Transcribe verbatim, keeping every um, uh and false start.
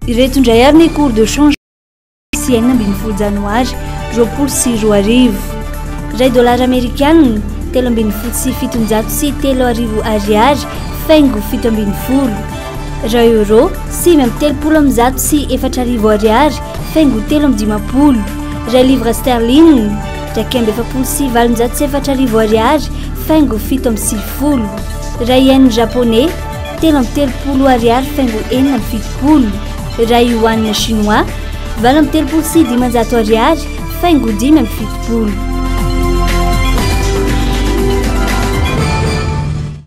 ireto indray ary ny cours de change sy enina ambin'ny folo janoary roapolo sy roa arivo. Iray dollara amerikanina telo ambin'ny folo sy fitonjato sy telo arivo ariary faingo fito ambin'ny folo. Iray euro simy amby telopolo amby zato sy efatra arivo ariary faingo telo amby dimapolo. Iray livre sterling raiky amby efapolo sy valonjato sy efatra arivo ariary faingo fito amby sivifolo. Iray yen japonais telo amby telopolo ariary faingo enina amby fitopolo. Iray yuan chinois valo amby telopolo sy dimanjato ariary faingo dimy amby fitopolo.